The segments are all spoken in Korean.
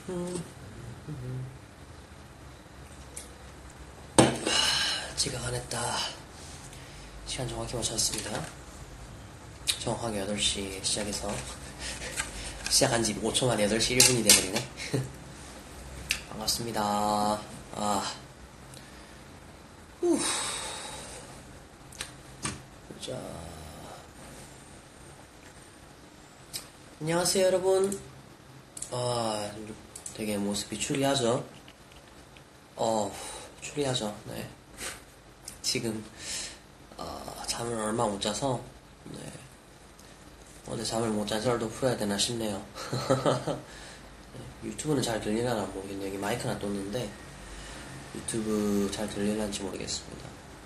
지각안했다. 시간 정확히 맞췄습니다. 정확하게 8시에 시작해서 시작한 지 5초 만에 8시 1분이 돼버리네. 반갑습니다. 자, 안녕하세요 여러분. 되게 모습이 추리하죠. 추리하죠. 네. 지금 잠을 얼마 못 자서 네. 어제 잠을 못 잔 썰도 풀어야 되나 싶네요. 유튜브는 잘 들리려나 모르겠네요. 여기 마이크나 떴는데 유튜브 잘 들리려는지 모르겠습니다.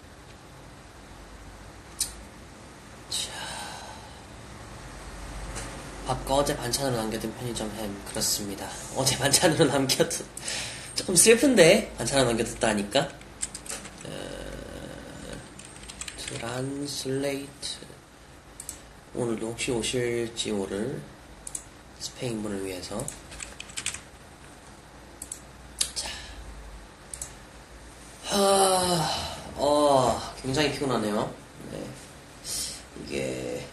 자, 밥과 어제 반찬으로 남겨둔 편의점 햄. 그렇습니다. 어제 반찬으로 남겨둔 조금 슬픈데 반찬으로 남겨뒀다니까. 트란슬레이트. 오늘도 혹시 오실지 모를 스페인 분을 위해서. 자, 굉장히 피곤하네요. 네. 이게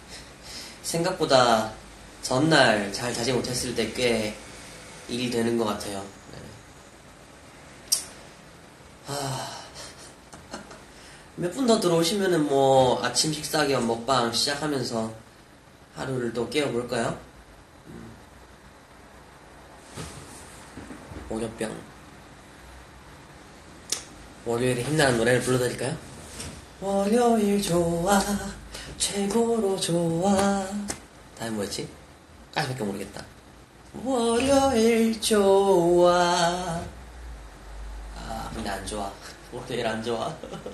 생각보다 전날 잘 자지 못했을 때 꽤 일이 되는 것 같아요. 네. 몇 분 더 들어오시면은 뭐 아침 식사 겸 먹방 시작하면서 하루를 또 깨워볼까요? 오겹병. 월요일에 힘나는 노래를 불러드릴까요? 월요일 좋아, 최고로 좋아. 다음에 뭐였지? 까지밖에 모르겠다. 월요일 좋아. 근데 안 좋아. 월요일 안 좋아.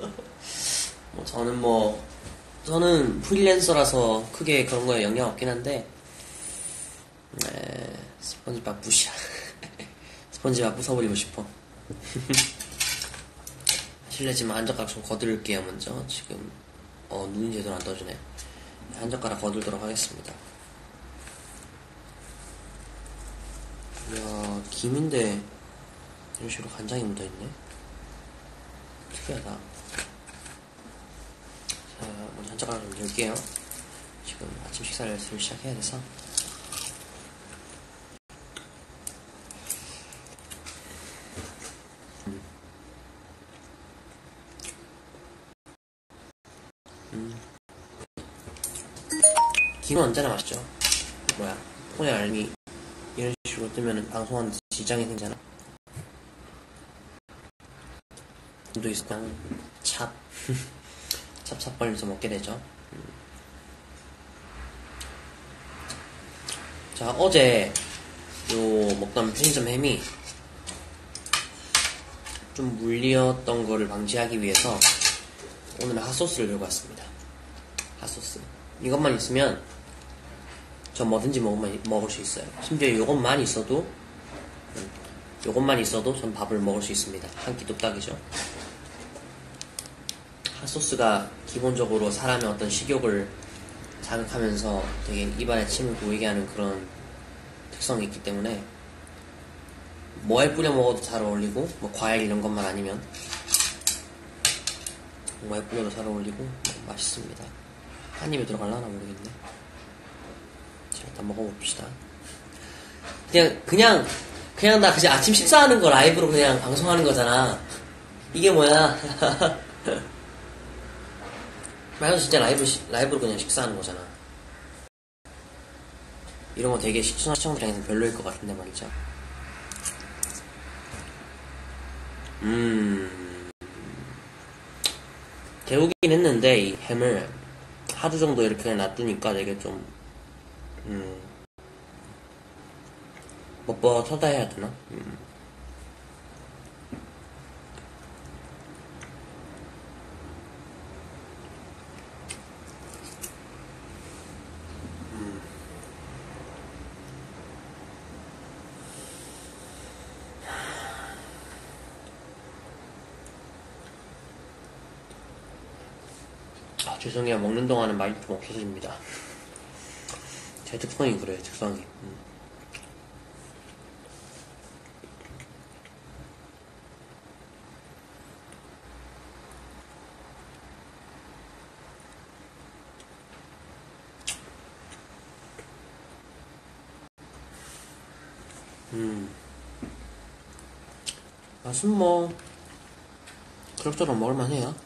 저는 프리랜서라서 크게 그런 거에 영향 없긴 한데, 스펀지밥 부셔. 스펀지밥 부숴버리고 싶어. 실례지만 한 젓가락 좀 거들게요, 먼저. 지금, 눈이 제대로 안 떠주네. 한 젓가락 거들도록 하겠습니다. 이야, 김인데, 이런 식으로 간장이 묻어있네. 특이하다. 자, 먼저 한 젓가락 좀 넣을게요. 지금 아침 식사를 시작해야 돼서. 김은 언제나 맛있죠. 뭐야, 폰에 알림이 이런 식으로 뜨면 방송하는데 지장이 생기잖아. 도 있어. 찹찹벌려서 먹게 되죠. 자, 어제 요 먹던 편의점 햄이 좀 물리었던 거를 방지하기 위해서 오늘은 핫소스를 들고 왔습니다. 핫소스. 이것만 있으면 전 뭐든지 먹을 수 있어요. 심지어 이것만 있어도 전 밥을 먹을 수 있습니다. 한 끼 뚝딱이죠. 핫소스가 기본적으로 사람의 어떤 식욕을 자극하면서 되게 입안에 침을 고이게 하는 그런 특성이 있기 때문에 뭐에 뿌려 먹어도 잘 어울리고, 뭐 과일 이런 것만 아니면 뭐에 뿌려도 잘 어울리고 맛있습니다. 한 입에 들어갈라나 모르겠네. 자, 일단 먹어봅시다. 그냥 나 그냥 아침 식사하는 거 라이브로 그냥 방송하는 거잖아. 이게 뭐야? 말해서 진짜 라이브로 그냥 식사하는 거잖아. 이런 거 되게 시청자 입장에서 별로일 것 같은데 말이죠. 데우긴 했는데 이 햄을 하루 정도 이렇게 놔두니까 되게 좀 뻣뻣하다 해야 되나? 죄송해요. 먹는 동안은 말이 좀 없어집니다. 제 특성이 그래요. 특성이. 맛은 뭐 그럭저럭 먹을만 해요.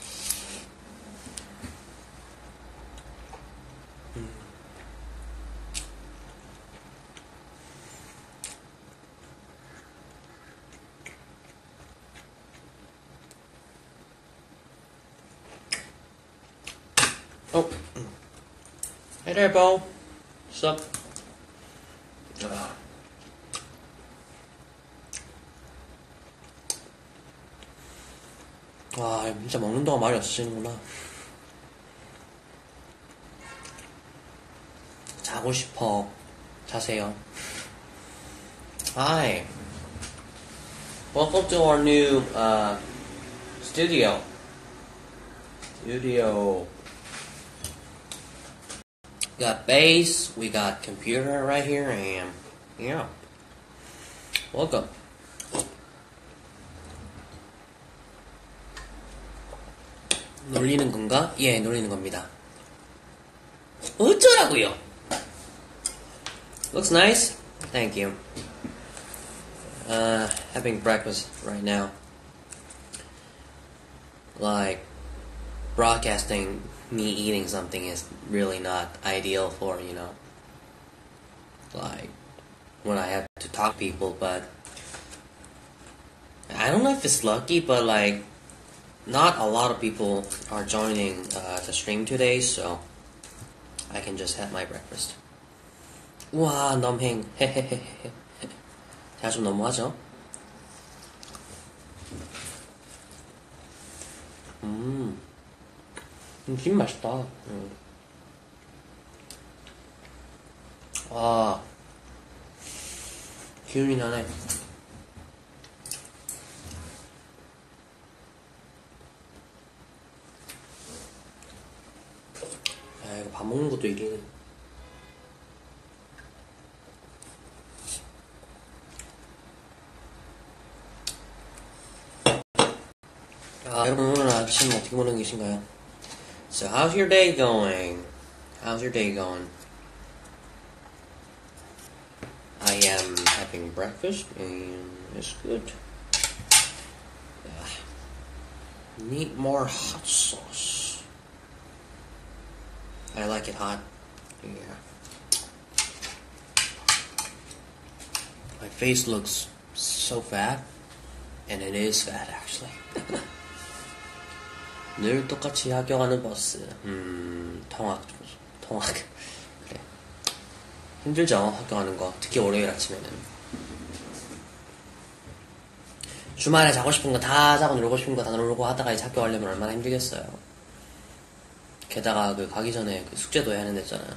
Oh, hey there, Bo. What's up? 와, 진짜 먹는 동안 말이 없으시는구나. 자고 싶어. 자세요. Hi. Welcome to our new studio. We got bass, we got computer right here, and yeah. Welcome. 놀리는 건가? 예, 놀리는 겁니다. 어쩌라고요? Looks nice. Thank you. Having breakfast right now. Like, broadcasting me eating something is really not ideal for, like, when I have to talk to people, but I don't know if it's lucky, but like, not a lot of people are joining the stream today, so I can just have my breakfast. 우와, 넘행. 제가 좀 너무하죠? 김 맛있다. 아, 기운이 나네. 야, 이거 밥 먹는 것도 이게. 여러분 오늘 아침 어떻게 보내고 계신가요? So how's your day going? How's your day going? I am having breakfast and it's good. Need more hot sauce. I like it hot. Yeah. My face looks so fat, and it is fat actually. 늘 똑같이 학교가는 버스. 통학. 그래. 힘들죠, 학교 가는 거. 특히 월요일 아침에는. 주말에 자고 싶은 거 다 자고 놀고 싶은 거 다 놀고 하다가 이제 학교 가려면 얼마나 힘들겠어요. 게다가 그 가기 전에 그 숙제도 해야 하는 데 있잖아요.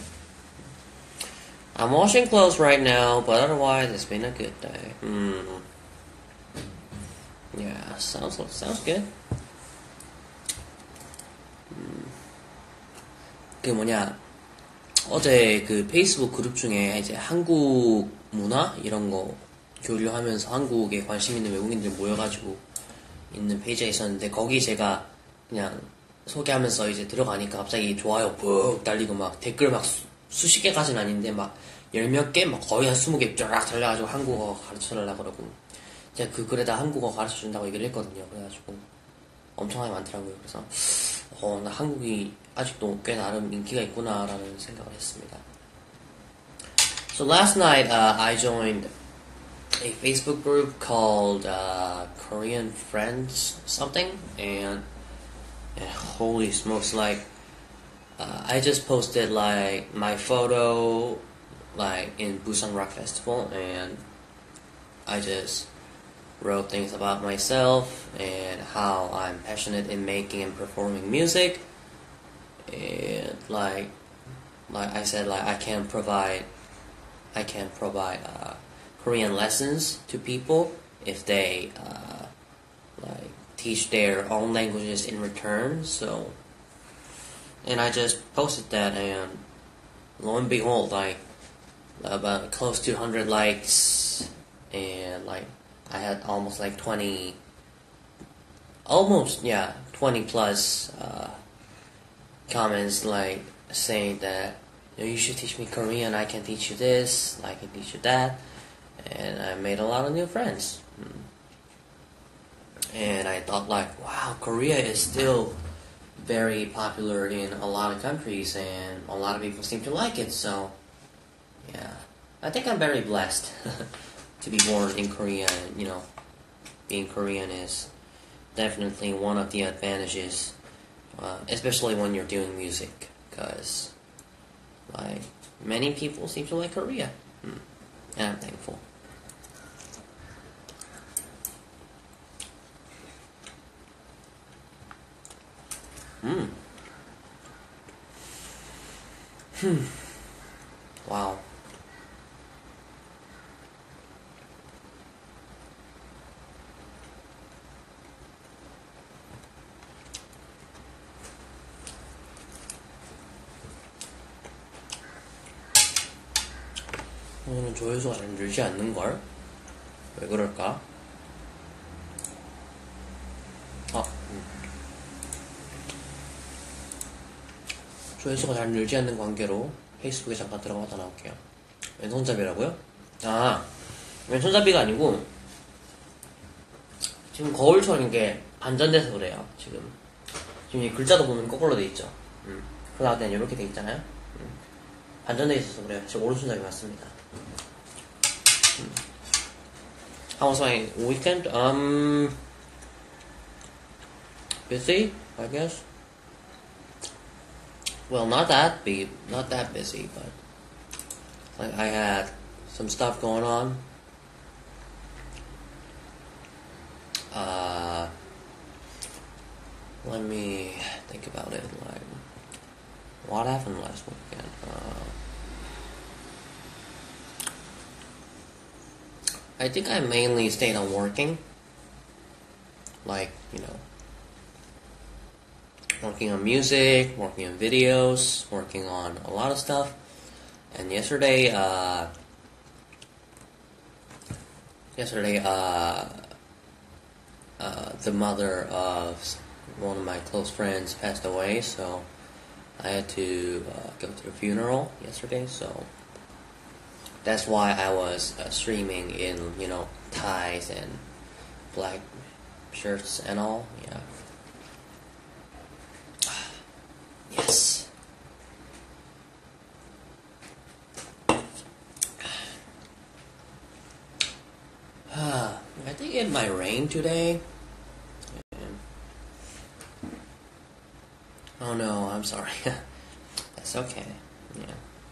I'm washing clothes right now, but otherwise it's been a good day. Yeah, sounds good. 그 뭐냐, 어제 그 페이스북 그룹 중에 이제 한국 문화 이런 거 교류하면서 한국에 관심 있는 외국인들 모여가지고 있는 페이지가 있었는데, 거기 제가 그냥 소개하면서 이제 들어가니까 갑자기 좋아요 푹 달리고 막 댓글 막 수십 개까지는 아닌데 막 열 몇 개, 막 거의 한 20개 쫙 달려가지고 한국어 가르쳐달라고 그러고, 제가 그 글에다 한국어 가르쳐준다고 얘기를 했거든요. 그래가지고 엄청나게 많더라고요. 그래서 나 한국이 아직도 꽤 나름 인기가 있구나라는 생각을 했습니다. So last night I joined a Facebook group called Korean Friends something, and holy smokes, like I just posted like my photo like in Busan Rock Festival, and I just wrote things about myself and how I'm passionate in making and performing music, and like I said, like I can provide Korean lessons to people if they like teach their own languages in return. So, and I just posted that, and lo and behold, like about close to 100 likes, and like I had almost like 20 plus comments, like saying that you should teach me Korean, I can teach you this, I can teach you that. and I made a lot of new friends. And I thought like, wow, Korea is still very popular in a lot of countries, and a lot of people seem to like it. So, yeah, I think I'm very blessed to be born in Korea. And, you know, being Korean is definitely one of the advantages, especially when you're doing music, because like many people seem to like Korea, and I'm thankful. Wow. 오늘은 조회수가 잘 늘지 않는걸? 왜 그럴까? 조회수가 잘 늘지 않는 관계로 페이스북에 잠깐 들어갔다 나올게요. 왼손잡이라고요? 아, 왼손잡이가 아니고 지금 거울처럼 이게 반전돼서 그래요. 지금 이 글자도 보면 거꾸로 돼 있죠. 그 다음에 이렇게 돼 있잖아요. 반전돼 있어서 그래요. 지금 오른손잡이 맞습니다. How was my weekend? Busy, I guess. Well, not that busy, but like I had some stuff going on. Let me think about it. Like, what happened last weekend? I think I mainly stayed on working. Like, you know, working on music, working on videos, working on a lot of stuff. And yesterday, the mother of one of my close friends passed away, so I had to go to the funeral yesterday. So that's why I was streaming in, you know, ties and black shirts and all. Yeah. Yes. I think it might rain today. Oh no, I'm sorry. That's okay. Yeah.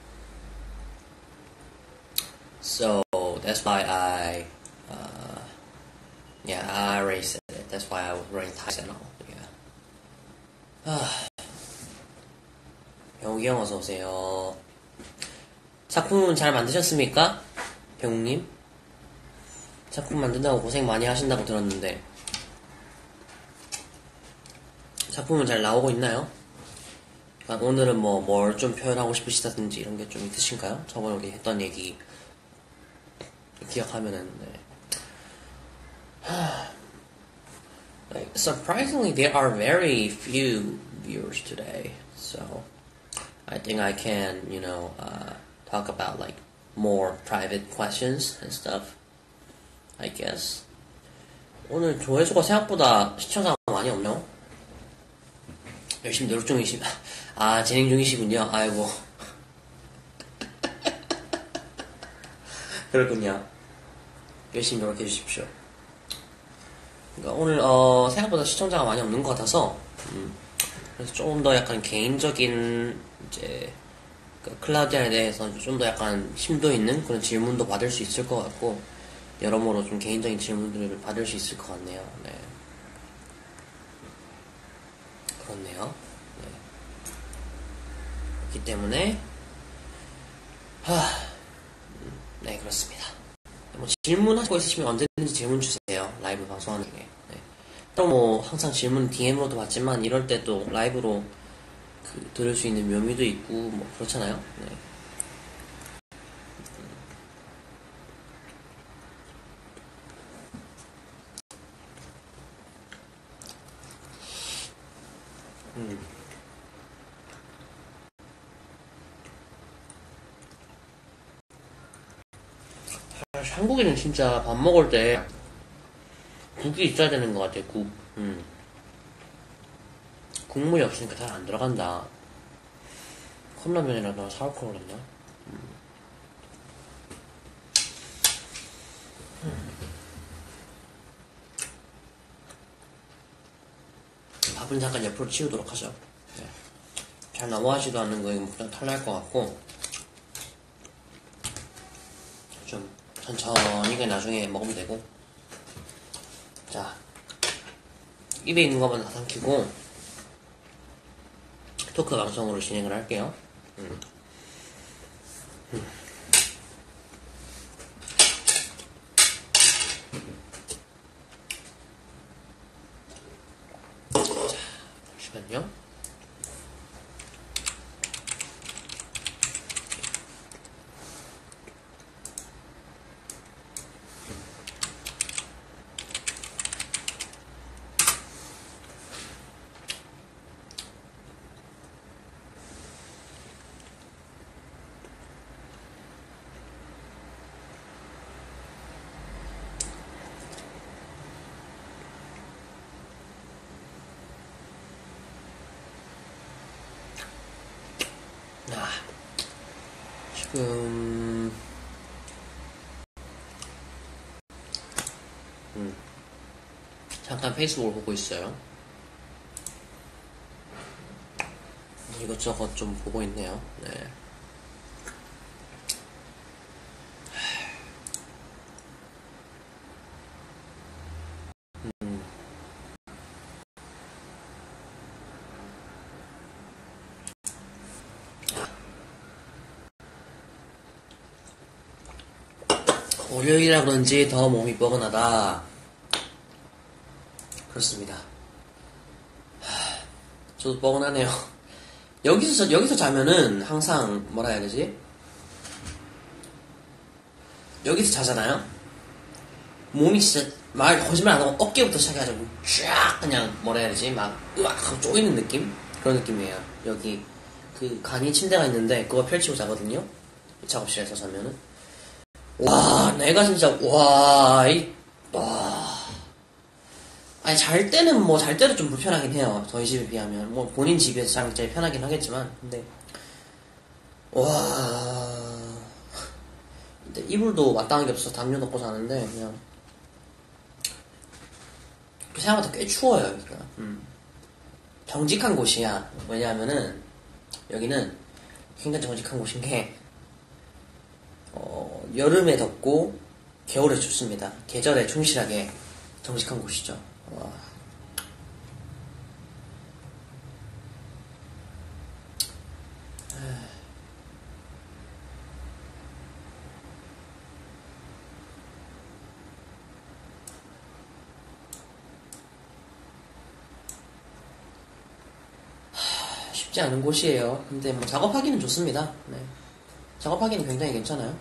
So that's why I already said it. That's why I was wearing ties and all. Yeah. 병욱이 형 어서 오세요. 작품은 잘 만드셨습니까? 병욱님? 작품 만든다고 고생 많이 하신다고 들었는데 작품은 잘 나오고 있나요? 오늘은 뭘 좀 표현하고 싶으시다든지 이런 게 좀 있으신가요? 저번에 우리 했던 얘기 기억하면은 Like, surprisingly, there are very few viewers today, so I think I can, you know, talk about like more private questions and stuff. I guess. 오늘 조회수가 생각보다 시청자가 많이 없네요. 열심히 노력 중이시면 진행 중이시군요. 아이고. 그렇군요. 열심히 노력해 주십시오. 그러니까 오늘 생각보다 시청자가 많이 없는 것 같아서 그래서 조금 더 약간 개인적인 이제 클라우디아에 대해서 좀 더 약간 심도 있는 그런 질문도 받을 수 있을 것 같고 여러모로 좀 개인적인 질문들을 받을 수 있을 것 같네요. 네. 그렇네요. 네. 그렇기 때문에 네, 그렇습니다. 뭐 질문하고 있으시면 언제든지 질문 주세요. 라이브 방송하는 중에. 네. 또 항상 질문 DM으로도 받지만 이럴 때 또 라이브로 들을 수 있는 묘미도 있고 그렇잖아요. 네. 한국에는 진짜 밥 먹을 때 국이 있어야 되는 것 같아, 국. 국물이 없으니까 잘 안 들어간다. 컵라면이라 나 사올 걸 그랬나? 밥은 잠깐 옆으로 치우도록 하죠. 네. 잘 넘어가지도 않는 거 이건 그냥 탈날 것 같고 좀 천천히 그냥 나중에 먹으면 되고. 자, 입에 있는 것만 다 삼키고 토크 방송으로 진행을 할게요. 자, 잠시만요. 아, 지금 잠깐 페이스북을 보고 있어요. 이것저것 좀 보고 있네요. 네. 월요일이라 그런지 더 몸이 뻐근하다. 그렇습니다. 저도 뻐근하네요. 여기서 자면은 항상 뭐라 해야 되지? 여기서 자잖아요? 몸이 진짜 거짓말 안 하고 어깨부터 시작해가지고 쫙 그냥 뭐라 해야 되지? 막 으악 하고 쪼이는 느낌? 그런 느낌이에요. 여기 그 간이 침대가 있는데 그거 펼치고 자거든요. 작업실에서 자면은 와 내가 진짜 와. 아니 잘 때는 뭐 잘 때도 좀 불편하긴 해요. 저희 집에 비하면 뭐 본인 집에서 자는 게 제일 편하긴 하겠지만 근데 와 근데 이불도 마땅한 게 없어서 담요 덮고 자는데 그냥 생각보다 꽤 추워요 여기가. 정직한 곳이야. 왜냐하면은 여기는 굉장히 정직한 곳인 게 여름에 덥고 겨울에 춥습니다. 계절에 충실하게 정직한 곳이죠. 와. 쉽지 않은 곳이에요. 근데 뭐 작업하기는 좋습니다. 네. 작업하기는 굉장히 괜찮아요.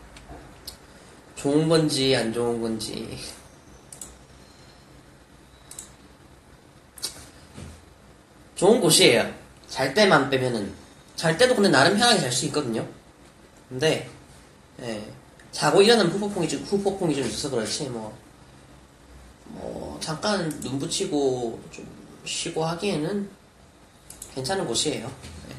좋은 건지 안 좋은 건지 좋은 곳이에요. 잘 때만 빼면은 잘 때도 근데 나름 편하게 잘 수 있거든요. 근데 예, 자고 일어나면 후폭풍이 좀 있어서 그렇지 뭐 잠깐 눈 붙이고 좀 쉬고 하기에는 괜찮은 곳이에요. 네.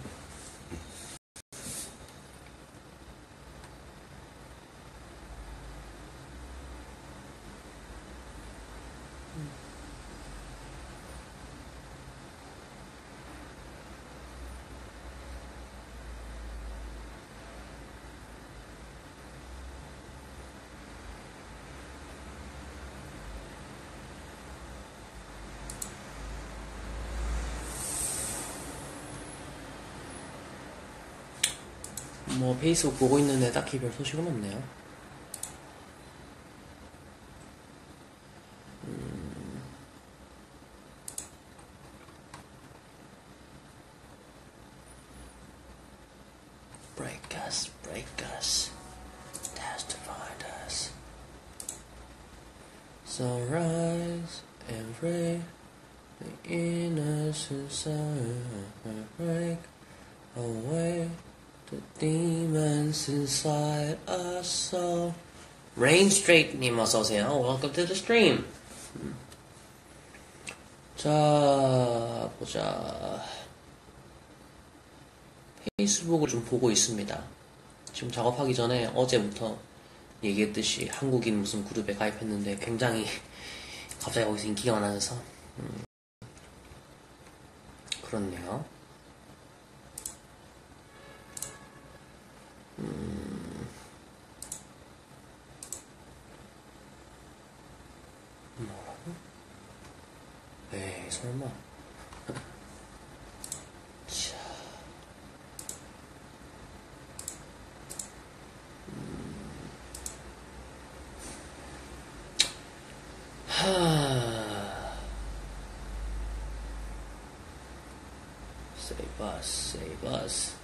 뭐 페이스북 보고 있는데 딱히 별 소식은 없네요. break us, testify us. Sunrise and break the innocence break away the demons inside us. So Rain Straight님 어서오세요. Welcome to the stream. 자, 보자. 페이스북을 좀 보고 있습니다. 지금 작업하기 전에 어제부터 얘기했듯이 한국인 무슨 그룹에 가입했는데 굉장히 갑자기 거기서 인기가 많아져서 그렇네요. 뭐라고? 에이 설마. 자, Save us, save us.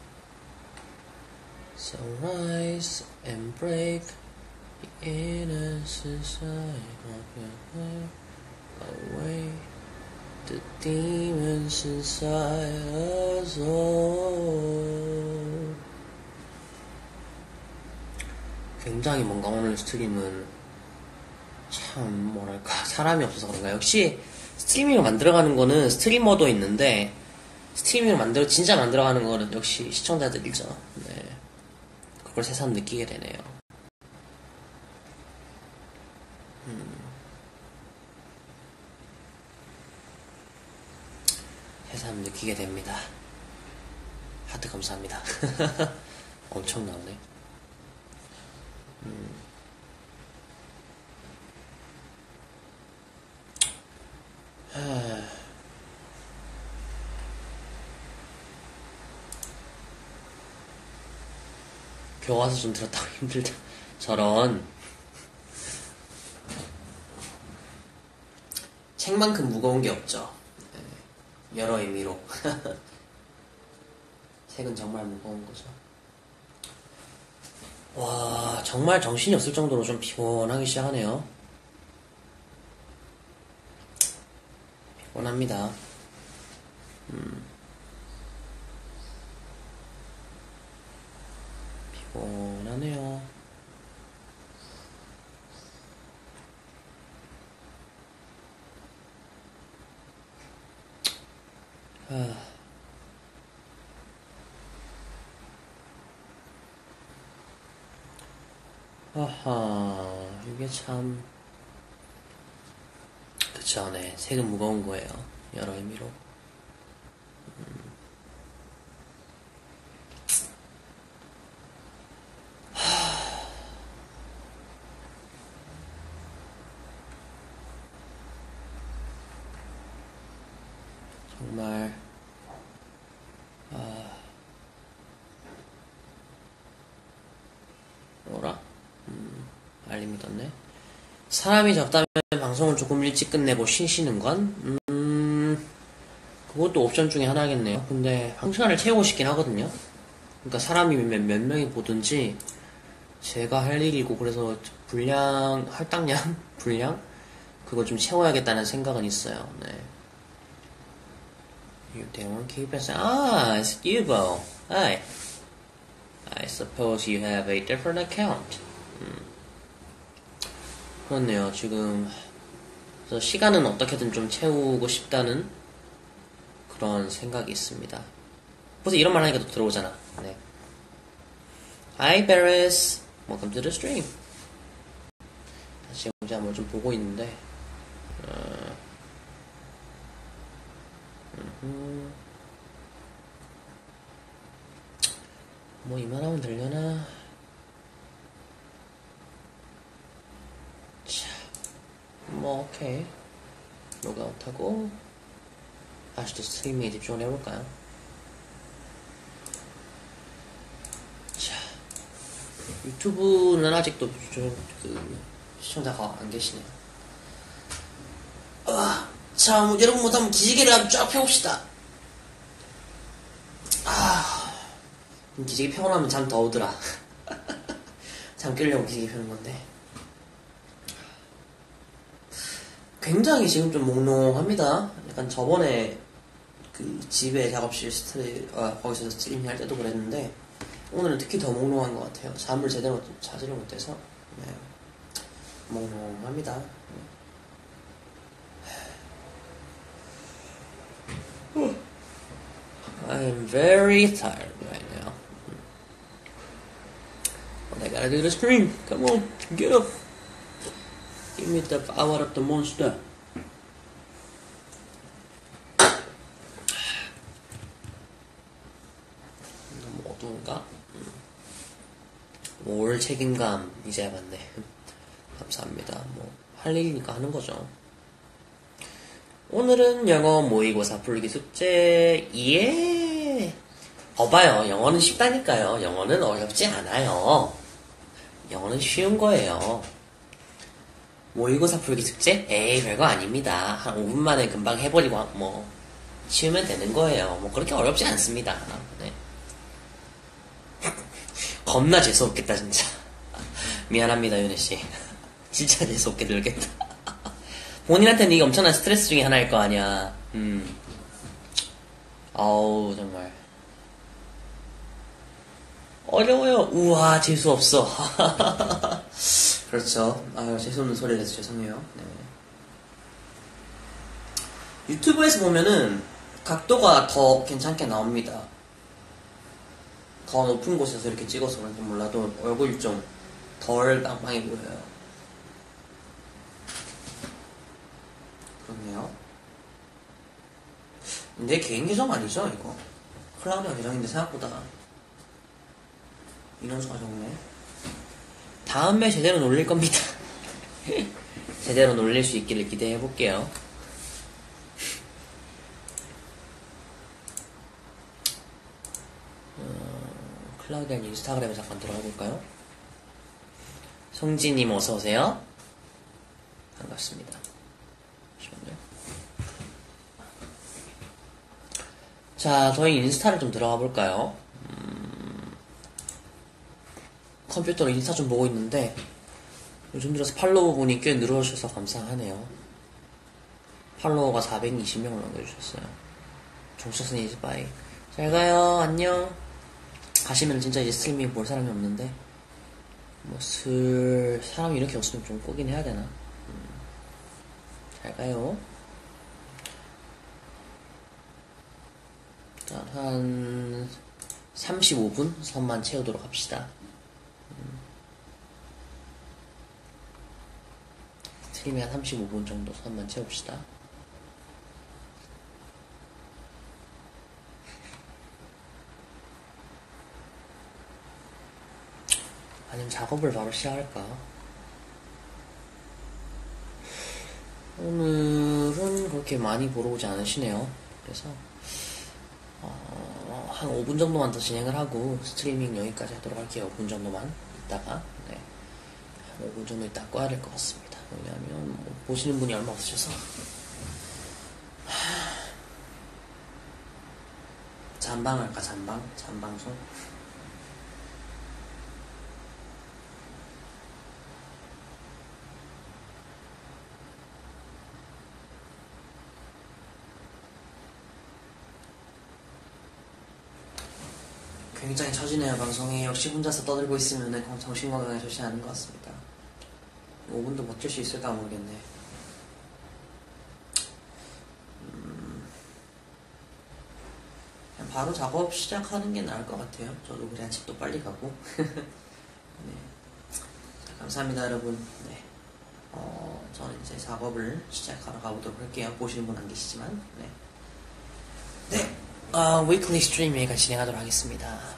So rise and break the innocent side of your life away. The demons inside us all. 굉장히 뭔가 오늘 스트림은 참 뭐랄까 사람이 없어서 그런가. 역시 스트리밍을 만들어가는 거는 스트리머도 있는데 스트리밍을 진짜 만들어가는 거는 역시 시청자들이죠. 네. 그걸 새삼 느끼게 되네요. 새삼 느끼게 됩니다. 하트 감사합니다. 엄청 나오네. 교 와서 좀 들었다고 힘들다. 저런. 책만큼 무거운 게 없죠. 네. 여러 의미로. 책은 정말 무거운 거죠. 와, 정말 정신이 없을 정도로 좀 피곤하기 시작하네요. 피곤합니다. 피곤하네요. 아하, 이게 참, 그쵸, 네. 책은 무거운 거예요. 여러 의미로. 정말, 뭐라? 알림이 떴네. 사람이 적다면 방송을 조금 일찍 끝내고 쉬시는 건? 그것도 옵션 중에 하나겠네요. 근데 한 시간을 채우고 싶긴 하거든요. 그러니까 사람이 몇 명이 보든지 제가 할 일이고 그래서 할당량? 분량? 그거 좀 채워야겠다는 생각은 있어요. 네. You don't keep us. It's Yubo. Hi. I suppose you have a different account. 그렇네요. 지금 그래서 시간은 어떻게든 좀 채우고 싶다는 그런 생각이 있습니다. 벌써 이런 말 하니까 또 들어오잖아. 네. Hi, Paris. Welcome to the stream. 지금 제가 뭐 좀 보고 있는데, 뭐 이만하면 되려나? 자, 뭐 오케이. 로그아웃하고 다시 또 스트리밍에 집중을 해볼까요? 자, 유튜브는 아직도 시청자가 안 계시네요. 자, 여러분 모두 한번 기지개를 한번 쫙 펴봅시다. 기지개 펴고 나면 잠 더 오더라. 잠 깨려고 기지개 펴는 건데. 굉장히 지금 좀 몽롱합니다. 약간 저번에 그 집에 작업실 거기서 스트리밍 할 때도 그랬는데, 오늘은 특히 더 몽롱한 것 같아요. 잠을 제대로 자지를 못해서. 네. 몽롱합니다. I'm very tired right now. But I gotta do the stream. Come on, get up. Give me the power of the monster. 너무 어두운가? 올 책임감 이제야 봤네. 감사합니다. 할 일이니까 하는 거죠. 오늘은 영어 모의고사 풀기 숙제. 예. 봐요. 영어는 쉽다니까요. 영어는 어렵지 않아요. 영어는 쉬운 거예요. 모의고사 풀기 숙제? 에이, 별거 아닙니다. 한 5분 만에 금방 해버리고 치우면 되는 거예요. 그렇게 어렵지 않습니다. 네. 겁나 재수없겠다 진짜. 미안합니다 윤혜씨. 진짜 재수없게 들겠다. 본인한테는 이게 엄청난 스트레스 중에 하나일 거 아니야. 아우 정말 어려워요. 우와 재수없어. 그렇죠. 아유 재수없는 소리를 해서 죄송해요. 네. 유튜브에서 보면은 각도가 더 괜찮게 나옵니다. 더 높은 곳에서 이렇게 찍어서 그런지 몰라도 얼굴이 좀 덜 빵빵해 보여요. 그렇네요. 내 개인 계정 아니죠 이거? 클라우디아 계정인데 생각보다 인원수가 적네. 다음에 제대로 놀릴 겁니다. 제대로 놀릴 수 있기를 기대해 볼게요. 클라우디아 인스타그램에 잠깐 들어가 볼까요? 송지님 어서오세요. 반갑습니다. 잠시만요. 자, 저희 인스타를 좀 들어가 볼까요? 컴퓨터로 인스타 좀 보고 있는데 요즘 들어서 팔로워 분이 꽤 늘어주셔서 감사하네요. 팔로워가 420명을 남겨주셨어요. 종셨은 이즈바이. 잘 가요. 안녕. 가시면 진짜 이제 스트리밍 볼 사람이 없는데 사람이 이렇게 없으면 좀 끄긴 해야 되나? 잘 가요. 자, 한 35분 선만 채우도록 합시다. 스트리밍 한 35분 정도 선만 채웁시다. 아니면 작업을 바로 시작할까? 오늘은 그렇게 많이 보러 오지 않으시네요. 그래서 한 5분 정도만 더 진행을 하고 스트리밍 여기까지 하도록 할게요. 5분 정도만 있다가 네. 한 5분 정도 있다 꺼야 될 것 같습니다. 왜냐하면 보시는 분이 얼마 없으셔서. 잠방 할까? 잠방송? 굉장히 처지네요. 방송에 역시 혼자서 떠들고 있으면 정신건강에 좋지 않은 것 같습니다. 5분도 버틸 수 있을까 모르겠네. 그냥 바로 작업 시작하는 게 나을 것 같아요. 저도 그래야 집도 빨리 가고. 네. 자, 감사합니다 여러분. 네. 저는 이제 작업을 시작하러 가보도록 할게요. 보시는 분 안 계시지만. 네. 네. 위클리 스트림 여기까지 진행하도록 하겠습니다.